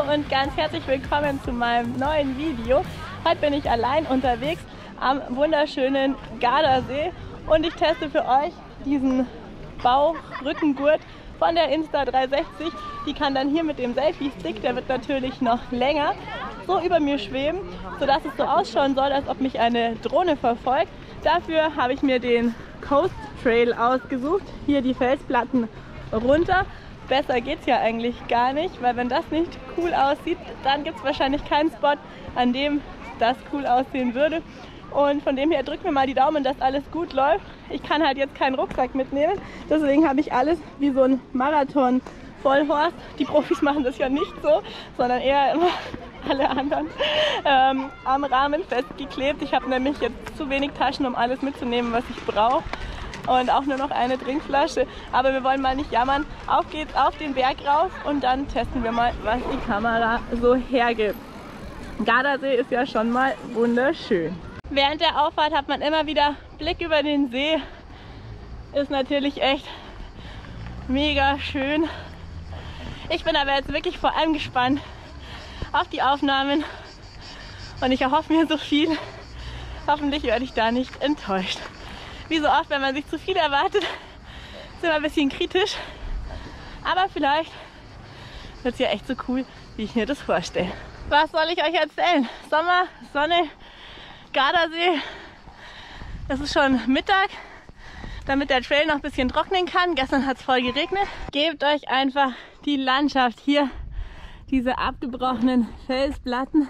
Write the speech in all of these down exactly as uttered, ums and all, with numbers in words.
und ganz herzlich willkommen zu meinem neuen Video. Heute bin ich allein unterwegs am wunderschönen Gardasee und ich teste für euch diesen Bauchrückengurt von der Insta dreihundertsechzig. Die kann dann hier mit dem Selfie-Stick, der wird natürlich noch länger, so über mir schweben, sodass es so ausschauen soll, als ob mich eine Drohne verfolgt. Dafür habe ich mir den Coast Trail ausgesucht. Hier die Felsplatten runter. Besser geht es ja eigentlich gar nicht, weil wenn das nicht cool aussieht, dann gibt es wahrscheinlich keinen Spot, an dem das cool aussehen würde. Und von dem her drückt mir mal die Daumen, dass alles gut läuft. Ich kann halt jetzt keinen Rucksack mitnehmen, deswegen habe ich alles wie so ein Marathon Vollhorst. Die Profis machen das ja nicht so, sondern eher immer alle anderen ähm, am Rahmen festgeklebt. Ich habe nämlich jetzt zu wenig Taschen, um alles mitzunehmen, was ich brauche. Und auch nur noch eine Trinkflasche. Aber wir wollen mal nicht jammern. Auf geht's auf den Berg rauf und dann testen wir mal, was die Kamera so hergibt. Gardasee ist ja schon mal wunderschön. Während der Auffahrt hat man immer wieder Blick über den See. Ist natürlich echt mega schön. Ich bin aber jetzt wirklich vor allem gespannt auf die Aufnahmen und ich erhoffe mir so viel. Hoffentlich werde ich da nicht enttäuscht. Wie so oft, wenn man sich zu viel erwartet, ist immer ein bisschen kritisch. Aber vielleicht wird es ja echt so cool, wie ich mir das vorstelle. Was soll ich euch erzählen? Sommer, Sonne, Gardasee. Es ist schon Mittag, damit der Trail noch ein bisschen trocknen kann. Gestern hat es voll geregnet. Gebt euch einfach die Landschaft hier, diese abgebrochenen Felsplatten.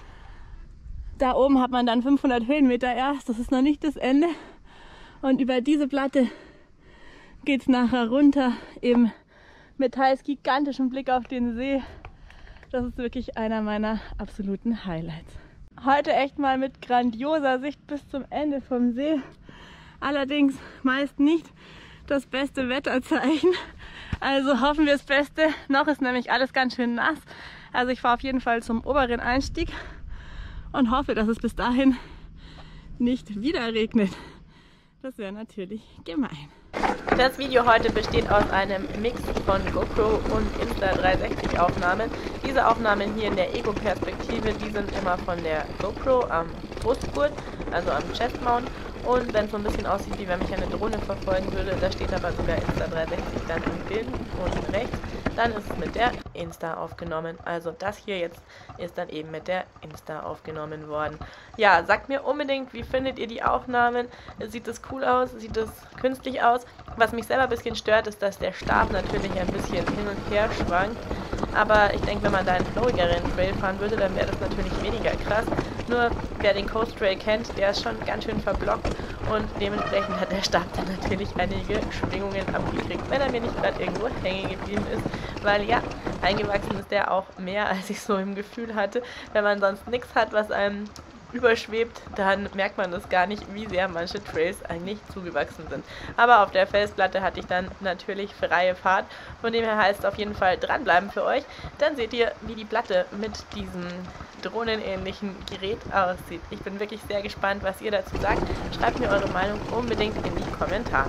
Da oben hat man dann fünfhundert Höhenmeter erst. Das ist noch nicht das Ende. Und über diese Platte geht es nachher runter, eben mit teils gigantischem Blick auf den See. Das ist wirklich einer meiner absoluten Highlights. Heute echt mal mit grandioser Sicht bis zum Ende vom See. Allerdings meist nicht das beste Wetterzeichen. Also hoffen wir das Beste. Noch ist nämlich alles ganz schön nass. Also ich fahre auf jeden Fall zum oberen Einstieg und hoffe, dass es bis dahin nicht wieder regnet. Das wäre natürlich gemein. Das Video heute besteht aus einem Mix von GoPro und Insta dreihundertsechzig Aufnahmen. Diese Aufnahmen hier in der Ego-Perspektive, die sind immer von der GoPro am Brustgurt, also am Chestmount. Und wenn es so ein bisschen aussieht, wie wenn mich eine Drohne verfolgen würde, da steht aber sogar Insta dreihundertsechzig dann im Bild unten rechts, dann ist es mit der Insta aufgenommen. Also das hier jetzt ist dann eben mit der Insta aufgenommen worden. Ja, sagt mir unbedingt, wie findet ihr die Aufnahmen? Sieht das cool aus? Sieht das künstlich aus? Was mich selber ein bisschen stört, ist, dass der Stab natürlich ein bisschen hin und her schwankt. Aber ich denke, wenn man da einen flowigeren Trail fahren würde, dann wäre das natürlich weniger krass. Nur wer den Coast Trail kennt, der ist schon ganz schön verblockt und dementsprechend hat der Stab dann natürlich einige Schwingungen abgekriegt, wenn er mir nicht gerade irgendwo hängen geblieben ist. Weil ja, eingewachsen ist der auch mehr, als ich so im Gefühl hatte. Wenn man sonst nichts hat, was einem überschwebt, dann merkt man das gar nicht, wie sehr manche Trails eigentlich zugewachsen sind. Aber auf der Felsplatte hatte ich dann natürlich freie Fahrt. Von dem her heißt es auf jeden Fall dranbleiben für euch. Dann seht ihr, wie die Platte mit diesem drohnenähnlichen Gerät aussieht. Ich bin wirklich sehr gespannt, was ihr dazu sagt. Schreibt mir eure Meinung unbedingt in die Kommentare.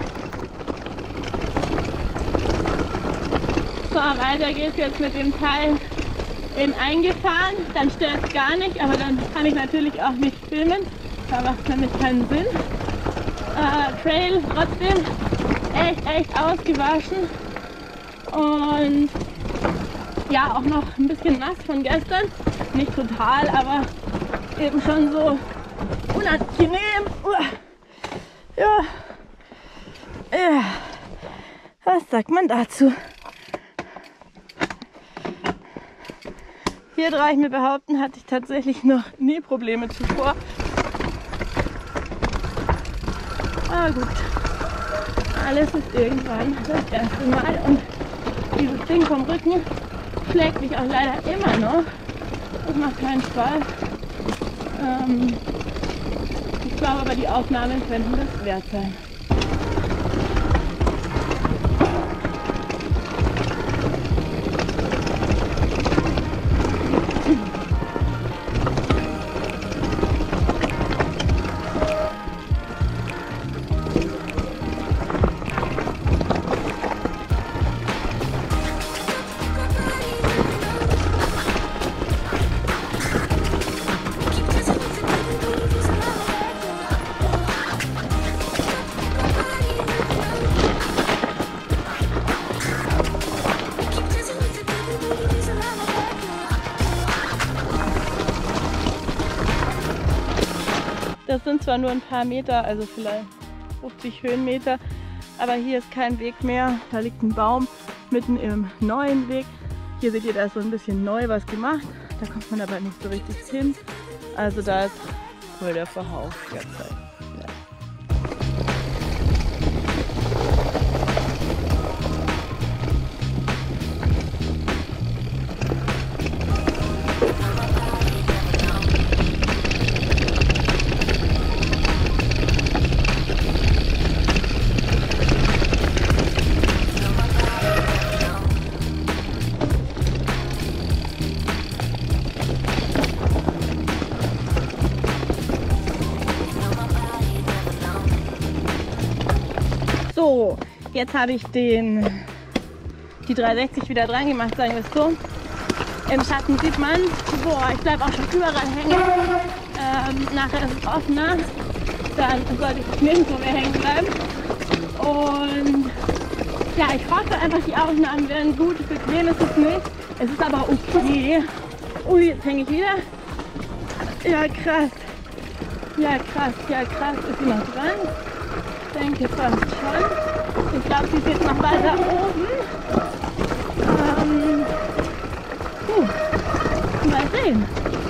So, weiter geht's jetzt mit dem Teil in eingefahren, dann stört es gar nicht, aber dann kann ich natürlich auch nicht filmen, da macht es nämlich keinen Sinn. Äh, Trail trotzdem echt, echt ausgewaschen und ja, auch noch ein bisschen nass von gestern, nicht total, aber eben schon so unangenehm. Ja, ja. Was sagt man dazu? Hier traue ich mir behaupten, hatte ich tatsächlich noch nie Probleme zuvor. Aber gut, alles ist irgendwann das erste Mal und dieses Ding vom Rücken schlägt mich auch leider immer noch. Das macht keinen Spaß. Ähm, ich glaube aber, die Aufnahmen könnten das wert sein. Das sind zwar nur ein paar Meter, also vielleicht fünfzig Höhenmeter, aber hier ist kein Weg mehr. Da liegt ein Baum mitten im neuen Weg. Hier seht ihr, da ist so ein bisschen neu was gemacht. Da kommt man aber nicht so richtig hin. Also da ist wohl der Verhau derzeit. Ja. So, jetzt habe ich den, die dreihundertsechzig wieder dran gemacht, sagen wir es so. Im Schatten sieht man, boah, ich bleibe auch schon überall hängen. Ähm, nachher ist es offener, dann sollte ich nirgendwo mehr hängen bleiben. Und ja, ich hoffe einfach, die Aufnahmen werden gut. Bequem ist es nicht. Es ist aber okay. Ui, jetzt hänge ich wieder. Ja, krass. Ja, krass, ja, krass. Ist sie noch dran? Ich denke fast schon. Ich glaube, sie ist jetzt noch weiter oben. Ähm, puh. Mal sehen.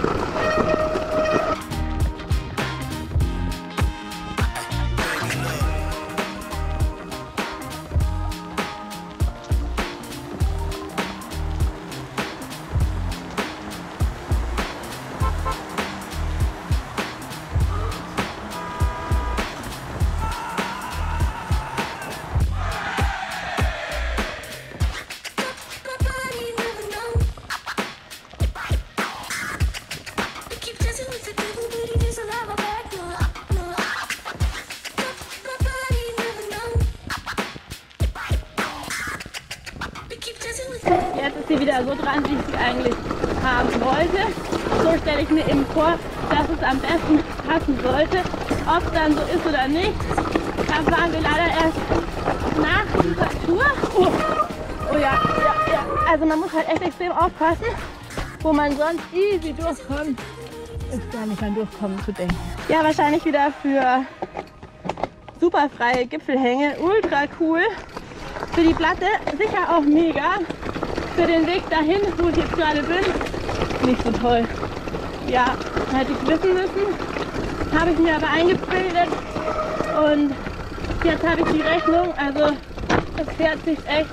Jetzt ist sie wieder so dran, wie ich sie eigentlich haben wollte. So stelle ich mir eben vor, dass es am besten passen sollte. Ob es dann so ist oder nicht, erfahren wir leider erst nach dieser Tour. Oh, oh ja, ja, ja. Also man muss halt echt extrem aufpassen, wo man sonst easy durchkommt, ist gar nicht an Durchkommen zu denken. Ja, wahrscheinlich wieder für super freie Gipfelhänge, ultra cool. Für die Platte sicher auch mega. Für den Weg dahin, wo ich jetzt gerade bin, nicht so toll. Ja, hätte ich wissen müssen, habe ich mir aber eingebildet und jetzt habe ich die Rechnung, also das fährt sich echt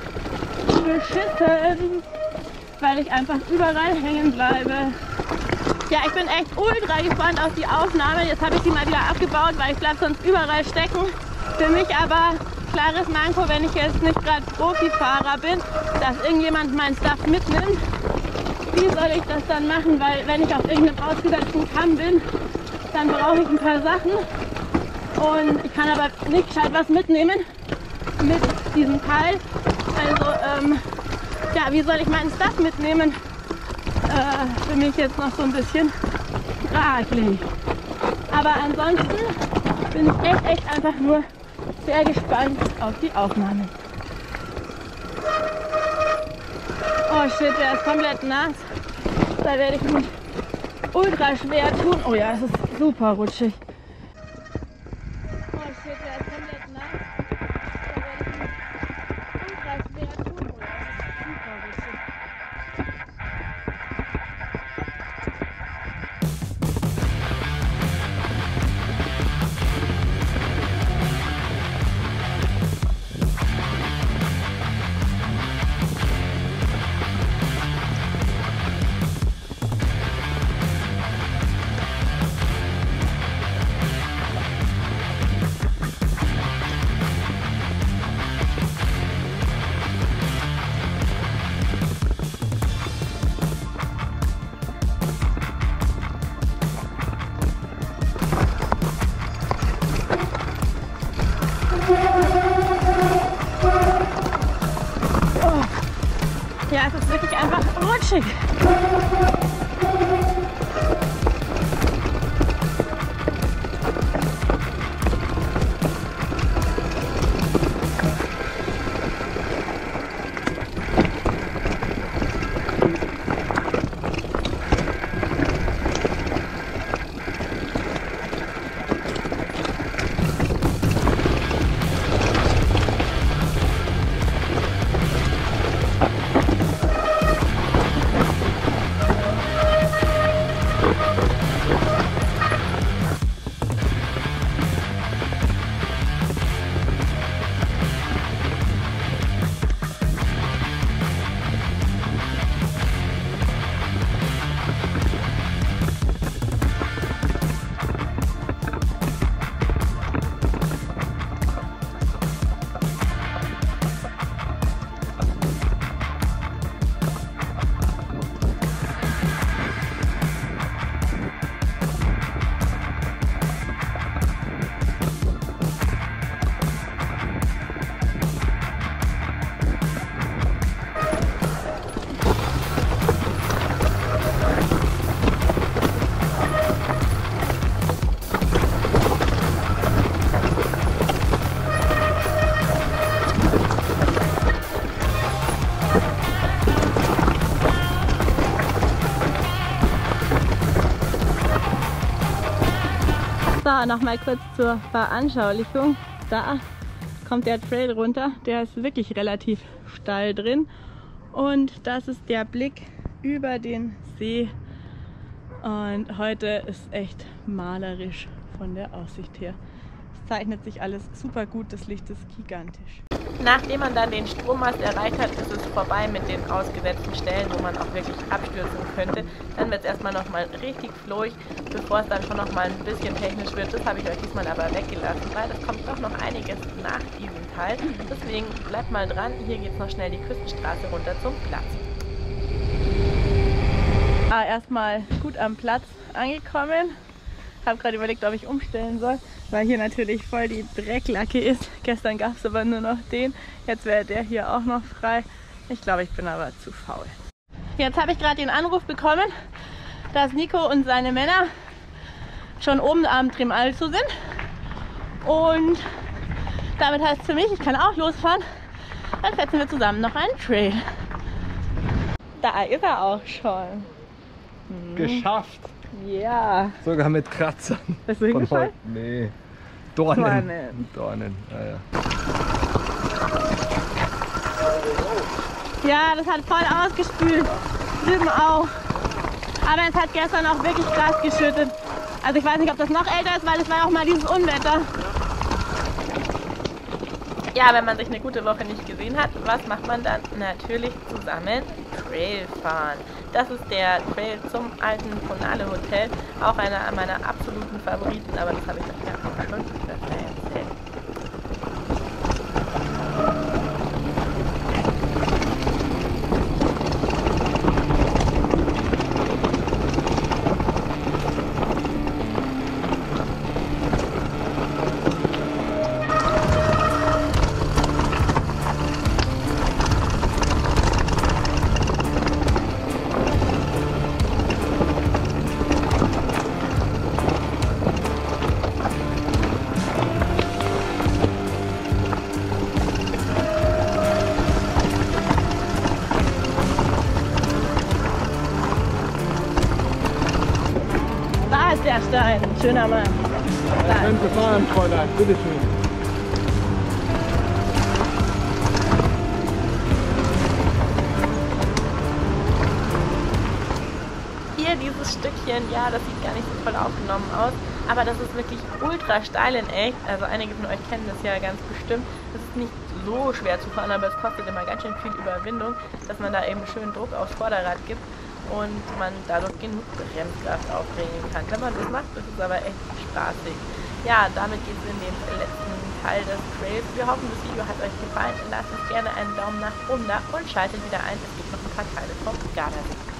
beschissen, weil ich einfach überall hängen bleibe. Ja, ich bin echt ultra gespannt auf die Aufnahme. Jetzt habe ich sie mal wieder abgebaut, weil ich bleibe sonst überall stecken. Für mich aber klares Manko, wenn ich jetzt nicht gerade Profifahrer bin, dass irgendjemand mein Stuff mitnimmt. Wie soll ich das dann machen? Weil wenn ich auf irgendeinem ausgesetzten Kamm bin, dann brauche ich ein paar Sachen. Und ich kann aber nicht gescheit was mitnehmen mit diesem Teil. Also, ähm, ja, wie soll ich meinen Stuff mitnehmen? Äh, für mich jetzt noch so ein bisschen fraglich. Aber ansonsten bin ich echt, echt einfach nur sehr gespannt auf die Aufnahme. Oh shit, der ist komplett nass. Da werde ich mich ultra schwer tun. Oh ja, es ist super rutschig. Oh shit, der ist komplett nass. Da werde ich mich ultra schwer tun. Oh ja, es ist super rutschig. Ja, es ist wirklich einfach rutschig. So, nochmal kurz zur Veranschaulichung. Da kommt der Trail runter, der ist wirklich relativ steil drin. Und das ist der Blick über den See. Und heute ist echt malerisch von der Aussicht her. Es zeichnet sich alles super gut, das Licht ist gigantisch. Nachdem man dann den Strommast erreicht hat, ist es vorbei mit den ausgesetzten Stellen, wo man auch wirklich abstürzen könnte. Dann wird es erstmal nochmal richtig flowig, bevor es dann schon nochmal ein bisschen technisch wird. Das habe ich euch diesmal aber weggelassen, weil es kommt doch noch einiges nach diesem Teil. Deswegen bleibt mal dran, hier geht es noch schnell die Küstenstraße runter zum Platz. Ah, erstmal gut am Platz angekommen. Ich habe gerade überlegt, ob ich umstellen soll, weil hier natürlich voll die Drecklacke ist. Gestern gab es aber nur noch den. Jetzt wäre der hier auch noch frei. Ich glaube, ich bin aber zu faul. Jetzt habe ich gerade den Anruf bekommen, dass Nico und seine Männer schon oben am Trim Alto sind. Und damit heißt es für mich, ich kann auch losfahren. Dann setzen wir zusammen noch einen Trail. Da ist er auch schon. Hm. Geschafft! Ja. Sogar mit Kratzern. Bist du hingefallen? Nee. Dornen. Dornen. Dornen. Ja, ja. Ja, das hat voll ausgespült. Drüben auch. Aber es hat gestern auch wirklich krass geschüttet. Also ich weiß nicht, ob das noch älter ist, weil es war auch mal dieses Unwetter. Ja, wenn man sich eine gute Woche nicht gesehen hat, was macht man dann? Natürlich zusammen Trail fahren. Das ist der Trail zum alten Tonale Hotel, auch einer meiner absoluten Favoriten, aber das habe ich euch ja auch schon öfter erzählt. Der Stein, schöner Mann. Da können Sie fahren, Fräulein, bitteschön. Hier dieses Stückchen, ja, das sieht gar nicht so voll aufgenommen aus, aber das ist wirklich ultra steil in echt. Also einige von euch kennen das ja ganz bestimmt. Das ist nicht so schwer zu fahren, aber es kostet immer ganz schön viel Überwindung, dass man da eben schön Druck aufs Vorderrad gibt und man dadurch genug Bremskraft aufbringen kann. Wenn man das macht, ist es aber echt spaßig. Ja, damit geht es in den letzten Teil des Trails. Wir hoffen, das Video hat euch gefallen. Lasst uns gerne einen Daumen nach oben da und schaltet wieder ein. Es gibt noch ein paar Teile vom Gardasee.